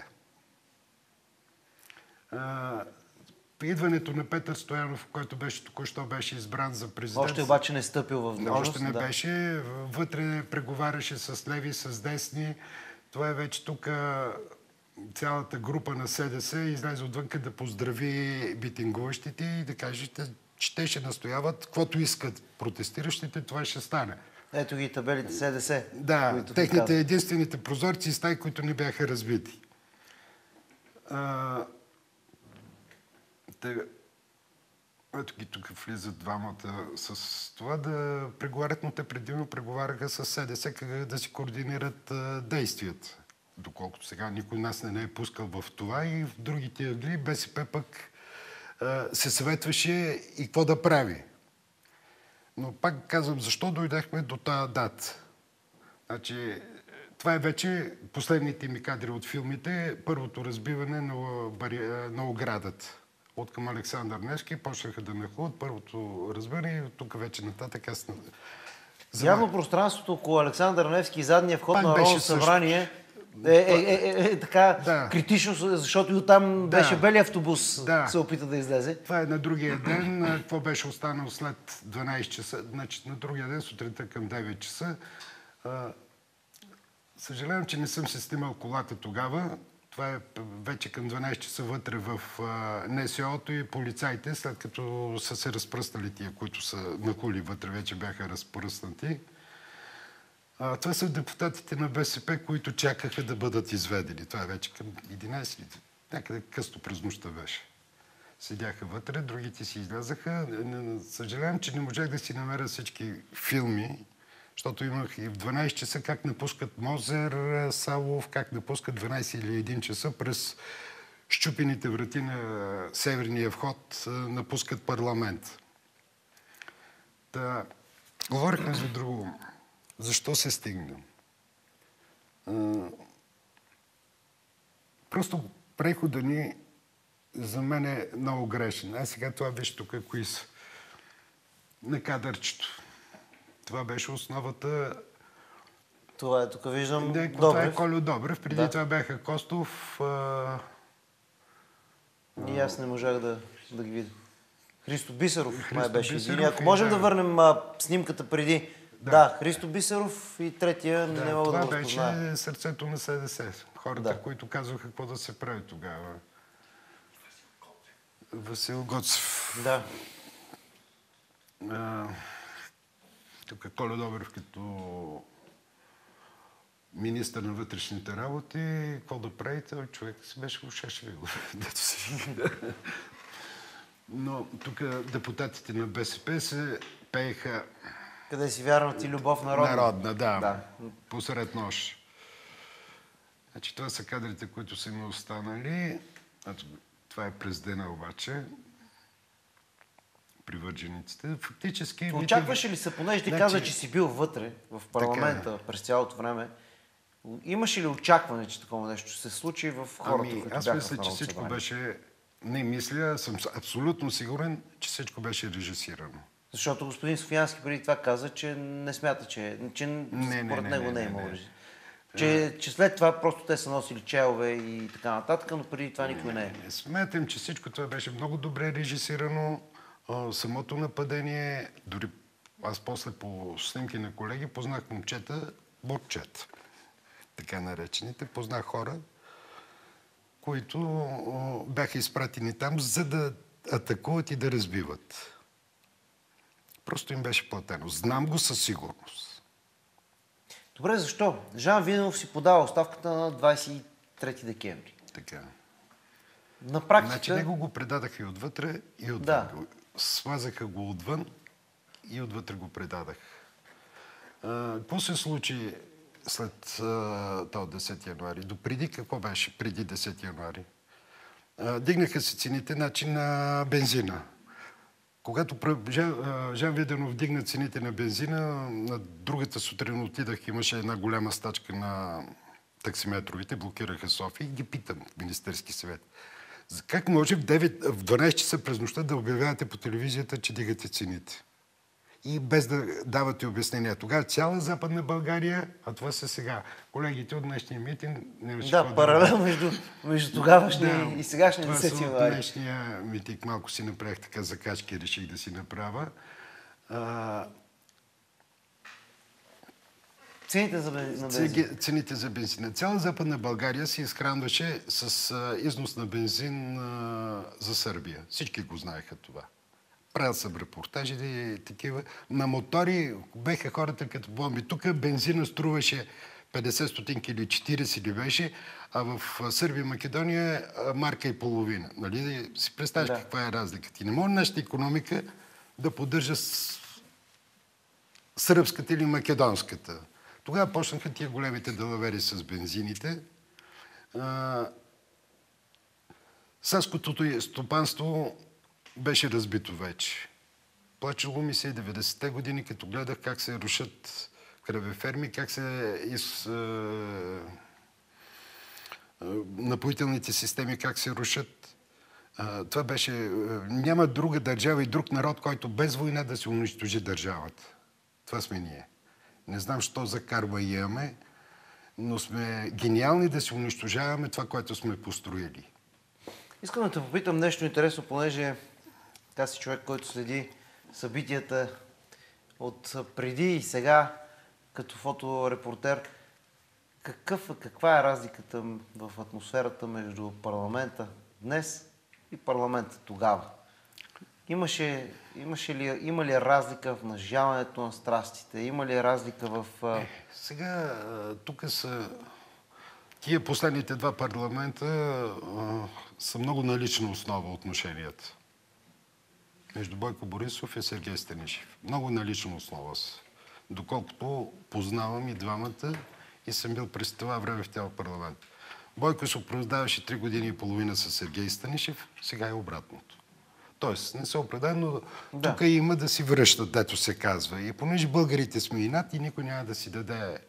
При идването на Петър Стоянов, който току-що беше избран за президент... Още обаче не стъпил в длъжност. Още не беше. Вътре преговаряше с леви, с десни. Това е вече тук цялата група на СДС излезе отвънка да поздрави битингуващите и да каже, че те ще настояват, каквото искат протестиращите, това ще стане. Ето ги табелите СДС. Да, техните единствените прозорци и стаи, които не бяха разбити. Ето ги тук влизат двамата с това да преговарят, но те предимно преговаряха с СДС как да си координират действията. Доколкото сега никой нас не е пускал в това и в другите ъгли БСП пък се съветваше и какво да прави. Но пак казвам, защо дойдахме до тази дата? Значи, това е вече последните ми кадри от филмите, първото разбиване на оградата. От към Александър Невски почнаха да нахлуват първото разбиране и тук вече нататък аз... Явно пространството около Александър Невски и задния вход на Народното събрание е така критично, защото и оттам беше белият автобус, се опита да излезе. Това е на другия ден. Какво беше останало след 12 часа? Значи на другия ден, сутринта към 9 часа. Съжалявам, че не съм се снимал колата тогава. Това е вече към 12 часа вътре в НСО-то и полицаите, след като са се разпръснали тия, които са нахули вътре, вече бяха разпръснати. Това са депутатите на БСП, които чакаха да бъдат изведени. Това е вече към 11, някъде късно през нощта беше. Седяха вътре, другите си излязаха. Съжалявам, че не можах да си намеря всички филми, Защото имах и в 12 часа как напускат Мозер, Савов, как напускат 12 или 1 часа през счупените врати на северния вход, напускат парламент. Говорихме за друго. Защо се стигна? Просто прехода ни за мен е много грешен. Сега това беше тук, кои са. На кадърчето. Това беше основата. Това е, тук виждам Не, Добрев. това е Колю Добрев. Преди това бяха Костов. И аз не можах да ги видя. Христо Бисеров май беше Бисеров един. Ако можем да върнем снимката преди. Да, Христо Бисеров и третия не мога да го разпозная. Това беше сърцето на СДС. Хората, които казваха какво да се прави тогава. Васил Гоцев. Да. Тук Колю Добрев като министър на вътрешните работи, какво да прави, този човек си беше ушешен. Но тук депутатите на БСП се пееха... Къде си вярват и любов народна. Народна, да. Посред нощ. Значи това са кадрите, които са ми останали. Това е през дена обаче. Привържениците. Фактически... Очакваше ли се, понеже ти каза, че си бил вътре в парламента през цялото време, имаше ли очакване, че такова нещо ще се случи в хората, които бяха в Народното събрание? Аз мисля, че всичко беше... Не мисля, съм абсолютно сигурен, че всичко беше режисирано. Защото господин Софиянски преди това каза, че не смята, че според него не е имало режисирано. Че след това просто те са носили челове и така нататък, но преди това никой не е. Смятам, че всичко това беше много добре режисирано. Самото нападение, дори аз после по снимки на колеги познах момчета, борчета, така наречените. Познах хора, които бяха изпратени там, за да атакуват и да разбиват. Просто им беше платено. Знам го със сигурност. Добре, защо? Жан Виденов си подава оставката на 23 декември. Така. На практика... Значи него го предадаха и отвътре, и отвън. Да. Смазаха го отвън и отвътре го предадах. Какво се случи след този 10 януари? Допреди какво беше преди 10 януари? Дигнаха се цените на бензина. Когато Жан Виденов вдигна цените на бензина, на другата сутрин отидах, имаше една голяма стачка на таксиметровите, блокираха София и ги питам в Министерски съвет. Как може в 12 часа през нощта да обявявате по телевизията, че дигате цените? И без да давате обяснения. Тогава цяла Западна България, а това са сега колегите от днешния митинг... Да, паралел между тогавашния и сегашния 10 януари. От днешния митинг малко си направих така закачки, реших да си направя. Цените за бензин. Цените за бензина. Цяла Западна България се изхранваше с износ на бензин за Сърбия. Всички го знаеха това. Правил съм репортажи и такива. На мотори беха хората като бомби. Тук бензина струваше 50 стотинки или 40 ли беше, а в Сърбия и Македония марка и половина. Нали? Си представиш каква е разликата. И не може нашата икономика да поддържа сръбската или македонската. Тогава почнаха тия големите далавери с бензините. Селското стопанство беше разбито вече. Плачело ми се и 90-те години, като гледах как се рушат кравеферми, как се напоителните системи, как се рушат. Това беше... Няма друга държава и друг народ, който без война да се унищожи държавата. Това сме ние. Не знам, що за карма имаме, но сме гениални да се унищожаваме това, което сме построили. Искам да те попитам нещо интересно, понеже аз си човек, който следи събитията от преди и сега като фоторепортер. Каква е разликата в атмосферата между парламента днес и парламента тогава? Има ли разлика в наживяването на страстите? Има ли разлика в... Сега, тук са... Тия последните два парламента са много на лична основа отношенията. Между Бойко Борисов и Сергей Станишев. Много на лична основа са. доколкото познавам и двамата и съм бил през това време в този парламент. Бойко се оправдаваше 3 години и половина с Сергей Станишев, сега е обратното. Тоест, не се оправдава, но тук има да си връщат, дето се казва. И понеже българите сме инат и никой няма да си даде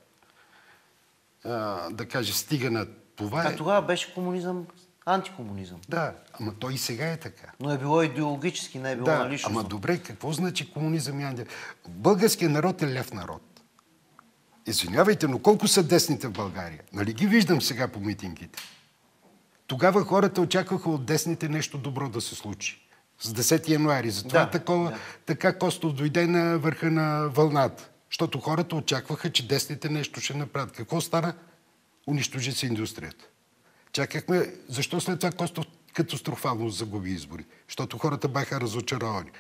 да каже стига на това. А тогава беше комунизъм, антикомунизъм. Да, ама той и сега е така. Но е било идеологически, не е било на личностно. Ама добре, какво значи комунизъм и антикомунизъм? Българският народ е лев народ. Извинявайте, но колко са десните в България? Нали ги виждам сега по митингите? Тогава хората очакваха от десните нещо добро да се случи. С 10 януари. Затова така Костов дойде на върха на вълната. Защото хората очакваха, че десните нещо ще направят. Какво стана? Унищожи се индустрията. Чакахме, защо след това Костов катастрофално загуби избори? Защото хората бяха разочаровани.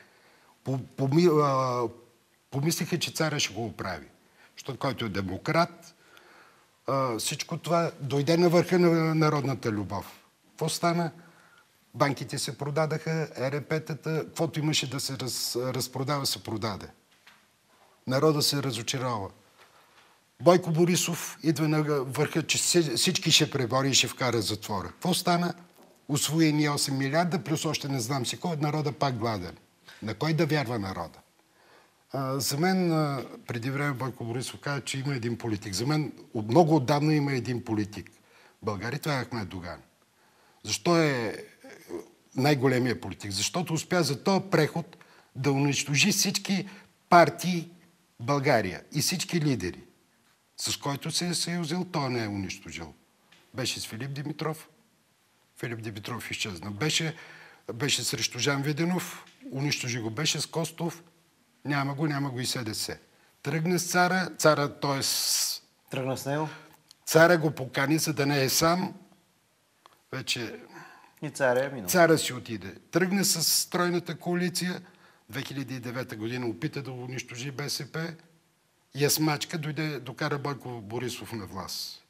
Помислиха, че царя ще го оправи. Защото който е демократ, всичко това дойде на върха на народната любов. Какво стана? Банките се продадаха, ЕРП-тата, каквото имаше да се разпродава, се продаде. Народа се разочарова. Бойко Борисов идва на върха, че всички ще пребори и ще вкара затвора. Какво стана? Усвоени 8 милиарда, плюс още не знам си кой, народа пак гладен. На кой да вярва народа? За мен преди време Бойко Борисов каза, че има един политик. За мен много отдавна има един политик. В България това е Ахмед Доган. Защо е най-големия политик? Защото успя за този преход да унищожи всички партии в България и всички лидери. С който се е съюзил, той не е унищожил. Беше с Филип Димитров. Филип Димитров изчезна. Беше срещу Жан Виденов. Унищожи го. Беше с Костов. Няма го и СДС. Тръгна с цара, т.е. Тръгна с него? Цара го покани, за да не е сам. Вече и царя е минал. Цара си отиде. Тръгна с тройната коалиция. 2009 година опита да унищожи БСП. Ясмачка докара Бойко Борисов на власт.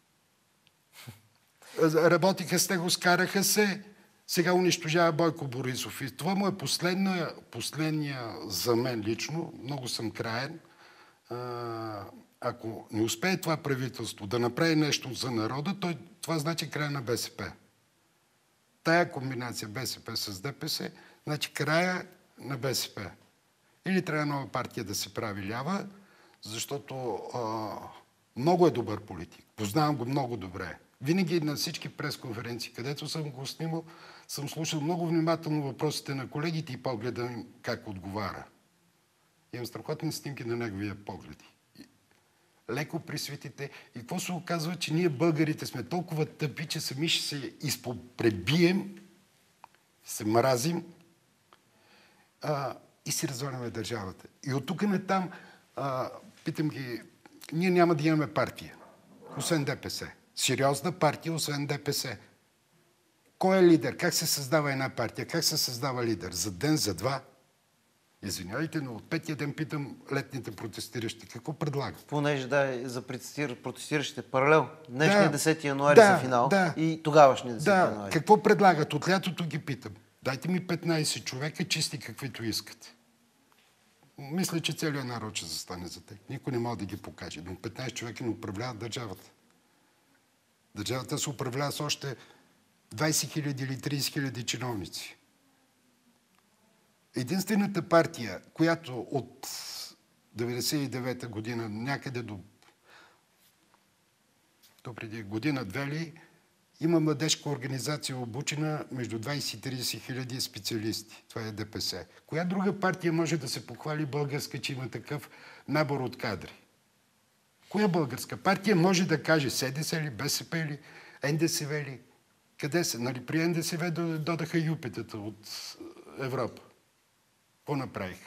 Работиха с него, скараха се. Сега унищожава Бойко Борисов. И това му е последния за мен лично. Много съм краен. Ако не успее това правителство да направи нещо за народа, това значи края на БСП. Тая комбинация БСП с ДПС, значи края на БСП. Или трябва нова партия да се прави лява, защото много е добър политик. Познавам го много добре. Винаги на всички пресконференции, където съм го снимал, съм слушал много внимателно въпросите на колегите и погледам им как отговаря. Имам страхотни снимки на неговия поглед. Леко присвитите. И какво се оказва, че ние българите сме толкова тъпи, че сами ще се изпопребием, се мразим и си разваляме държавата. И от тук натам питам ги, ние няма да имаме партия, освен ДПС. Сериозна партия, освен ДПС. Кой е лидер? Как се създава една партия? Как се създава лидер? За ден, за два? Извинявайте, но от петия ден питам летните протестиращи. Какво предлагат? Понеже за протестиращите паралел. Днешния 10 януари за финал и тогавашния 10 януари. Какво предлагат? От лятото ги питам. Дайте ми 15 човека, чисти каквито искате. Мисля, че целият народ ще застане за тях. Никой не може да ги покаже. Но 15 човека не управляват държавата. Държавата се управлява с още 20 000 или 30 000 чиновници. Единствената партия, която от 1999 година някъде до преди година-две ли, има младежка организация обучена между 20 и 30 хиляди специалисти. Това е ДПС. Коя друга партия може да се похвали българска, че има такъв набор от кадри? Коя българска партия може да каже СДС ли, БСП ли, НДСВ ли? Къде са? Нали при НДСВ додаха юпитата от Европа. Какво направих?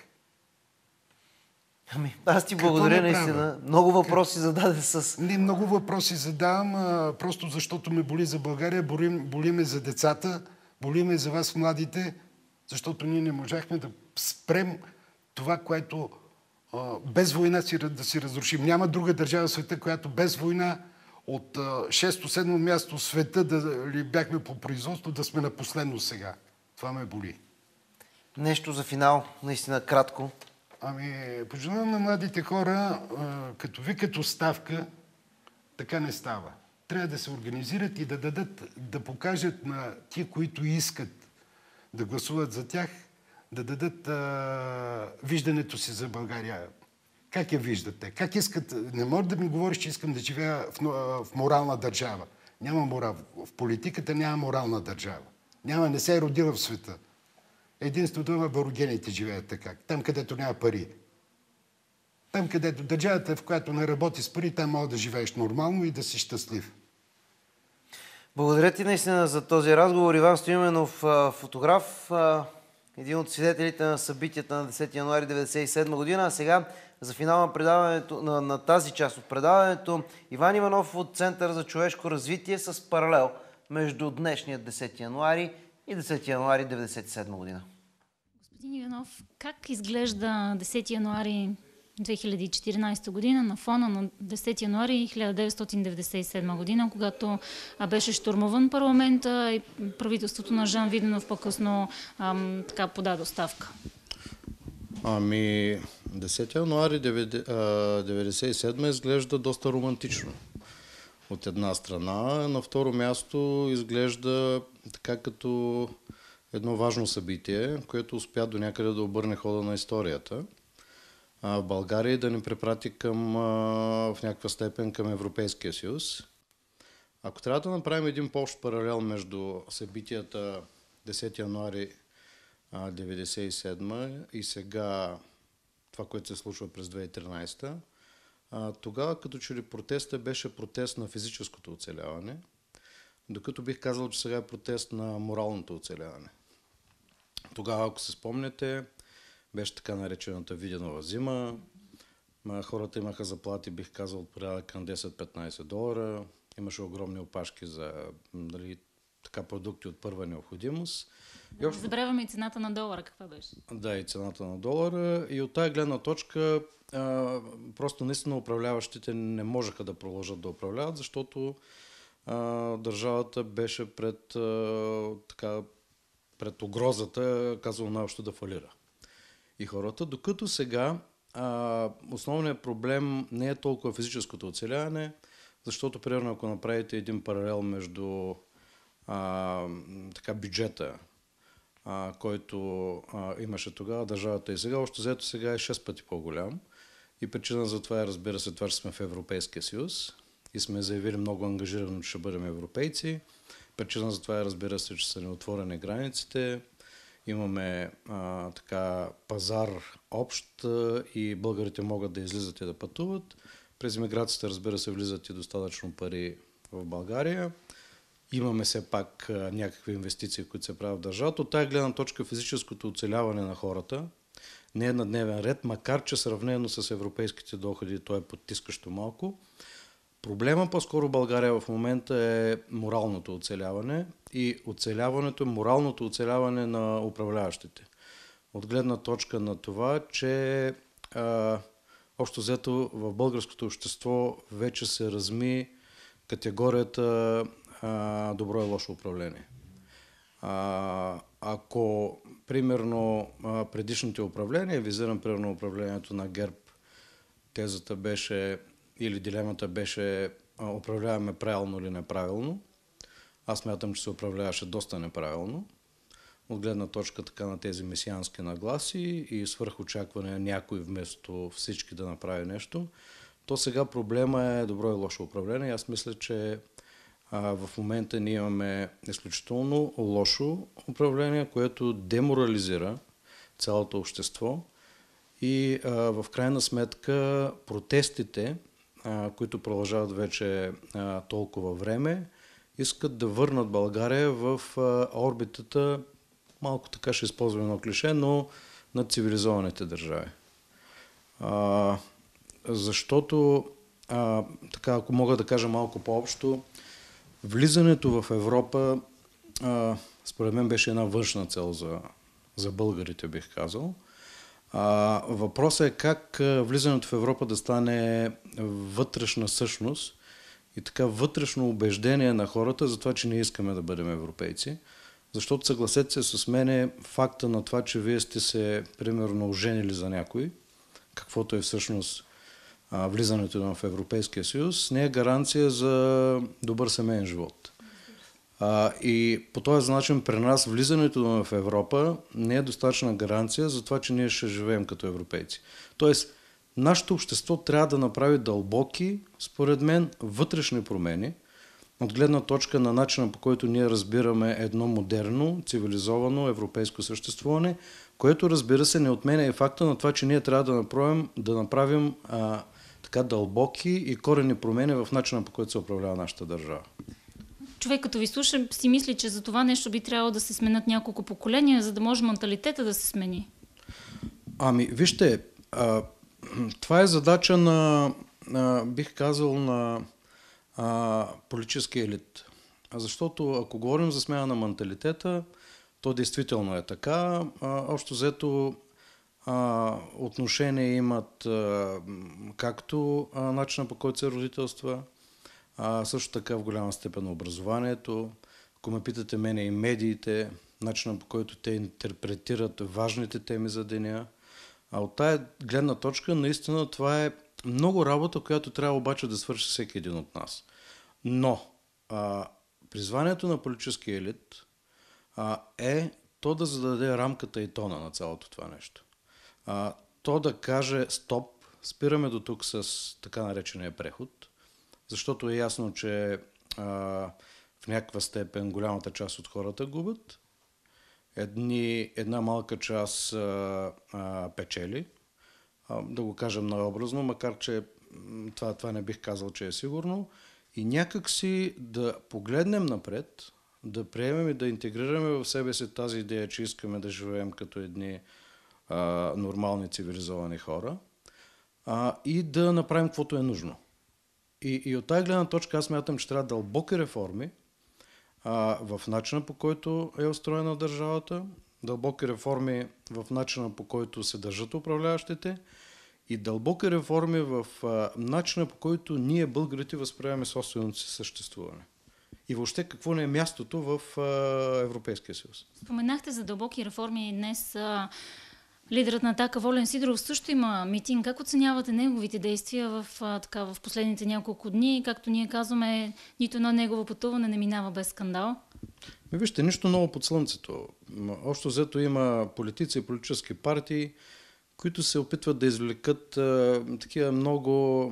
Аз ти благодаря наистина. Много въпроси зададе с... Не, много въпроси задавам, просто защото ме боли за България, боли ме за децата, боли ме за вас, младите, защото ние не можахме да спрем това, което без война да си разрушим. Няма друга държава в света, която без война от 6-7 място в света да ли бяхме по производство, да сме на последно сега. Това ме боли. Нещо за финал, наистина кратко. Пожелавам на младите хора, като викат оставка, така не става. Трябва да се организират и да покажат на тия, които искат да гласуват за тях, да дадат виждането си за България. Как я виждате? Как искат? Не може да ми говориш, че искам да живея в морална държава. Няма морал. В политиката няма морална държава. Не се е родила в света. Единствено аборигените живеят така. Там, където няма пари. Там, където държавата, в която не работи с пари, там може да живееш нормално и да си щастлив. Благодаря ти наистина за този разговор. Иван Стоименов, фотограф, един от свидетелите на събитията на 10 януари 1997 година. А сега за финал на предаването, на тази част от предаването, Иван Иванов от Център за човешко развитие с паралел между днешния 10 януари и 10 януари 1997 година. Господин Иванов, как изглежда 10 януари 2014 година на фона на 10 януари 1997 година, когато беше щурмован парламента и правителството на Жан Виденов по-късно подаде оставка? 10 януари 1997 изглежда доста романтично. От една страна, на второ място изглежда така като едно важно събитие, което успя до някъде да обърне хода на историята в България и да ни препрати в някаква степен към Европейския съюз. Ако трябва да направим един по-общ паралел между събитията 10 януари 1997 и сега това, което се случва през 2013, тогава като че ли протестът беше протест на физическото оцеляване, докато бих казал, че сега е протест на моралното оцеляване. Тогава, ако се спомняте, беше така наречената Виденова зима. Хората имаха заплати, бих казал, от порядъка на 10-15 долара. Имаше огромни опашки за продукти от първа необходимост. Не забравяме и цената на долара. Каква беше? Да, и цената на долара. И от тая гледна точка просто наистина управляващите не можеха да продължат да управляват, защото държавата беше пред угрозата, казвам най-общо, да фалира. И хората, докато сега основният проблем не е толкова физическото оцеляване, защото, примерно, ако направите един паралел между бюджета, който имаше тогава държавата и сега, още взето сега е 6 пъти по-голям. И причина за това е, разбира се, това, че сме в Европейския съюз и сме заявили много ангажирано, че ще бъдем европейци. Причина за това е, разбира се, че са неотворени границите. Имаме пазар общ и българите могат да излизат и да пътуват. През имиграцията, разбира се, влизат и достатъчно пари в България. Имаме все пак някакви инвестиции, които се правят в държавата. От тая гледна точка физическото оцеляване на хората не е на дневен ред, макар че сравнено с европейските доходи то е подтискащо малко. Проблема по-скоро в България в момента е моралното оцеляване и моралното оцеляване на управляващите. От гледна точка на това, че общо взето в българското общество вече се разми категорията добро и лошо управление. Ако, примерно, предишните управления, визирам примерно управлението на ГЕРБ, тезата беше или дилемата беше управляваме правилно или неправилно. Аз смятам, че се управляваше доста неправилно. От гледна точка така на тези месиански нагласи и свръхочакване на някой вместо всички да направи нещо, то сега проблема е добро и лошо управление. Аз мисля, че в момента ние имаме изключително лошо управление, което деморализира цялото общество и в крайна сметка протестите, които продължават вече толкова време, искат да върнат България в орбитата, малко така ще използвам едно клише, но на цивилизованите държави. Защото, ако мога да кажа малко по-общо, влизането в Европа, според мен, беше една външна цел за българите, бих казал. Въпросът е как влизането в Европа да стане вътрешна същност и така вътрешно убеждение на хората за това, че ние искаме да бъдем европейци. Защото съгласете се с мене, факта на това, че вие сте се примерно оженили за някой каквото е всъщност влизането в Европейския съюз, не е гаранция за добър семейен живот. И по този начин при нас влизането в Европа не е достатъчна гаранция за това, че ние ще живеем като европейци. Тоест, нашето общество трябва да направи дълбоки, според мен, вътрешни промени от гледна точка на начина, по който ние разбираме едно модерно, цивилизовано европейско съществуване, което, разбира се, не отменя и факта на това, че ние трябва да направим така дълбоки и коренни промени в начина, по който се управлява нашата държава. Човек като ви слуша си мисли, че за това нещо би трябвало да се сменят няколко поколения, за да може менталитета да се смени. Вижте, това е задача бих казал, на политическия елит. Защото ако говорим за смяна на менталитета, то действително е така. Общо взето отношение имат както начина, по който се родителства, също така в голяма степен образованието. Ако ме питате мене, и медиите, начина, по който те интерпретират важните теми за деня. От тая гледна точка, наистина това е много работа, която трябва обаче да свърши всеки един от нас. Но призванието на политическия елит е то да зададе рамката и тона на цялото това нещо. То да каже стоп, спираме до тук с така наречения преход, защото е ясно, че в някаква степен голямата част от хората губят. Една малка част печели, да го кажем наобразно, макар че това не бих казал, че е сигурно. И някак си да погледнем напред, да приемем и да интегрираме в себе си тази идея, че искаме да живеем като едни нормални цивилизовани хора и да направим каквото е нужно. И от тази гледна точка аз смятам, че трябва дълбоки реформи в начина, по който е устроена държавата, дълбоки реформи в начина, по който се държат управляващите и дълбоки реформи в начина, по който ние, българите, възприемаме собственото си съществуване. И въобще какво не е мястото в Европейския съюз. Споменахте за дълбоки реформи днес. Лидерът на Атака Волен Сидеров също има митинг. Как оценявате неговите действия в последните няколко дни? Както ние казваме, нито едно негово пътуване не минава без скандал. Вижте, нищо ново под слънцето. Общо взето има политици и политически партии, които се опитват да извлекат такива много,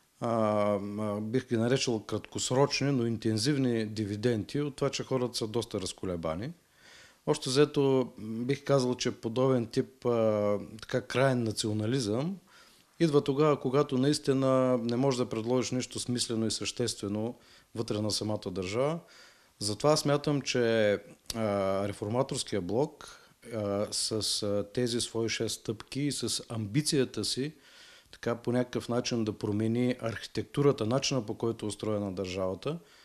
бих ги наречал краткосрочни, но интензивни дивиденти от това, че хората са доста разколебани. Още взето бих казал, че подобен тип краен национализъм идва тогава, когато наистина не можеш да предложиш нещо смислено и съществено вътре на самата държава. Затова смятам, че реформаторския блок с тези свои 6 стъпки и с амбицията си така по някакъв начин да промени архитектурата, начина, по който е устроена държавата,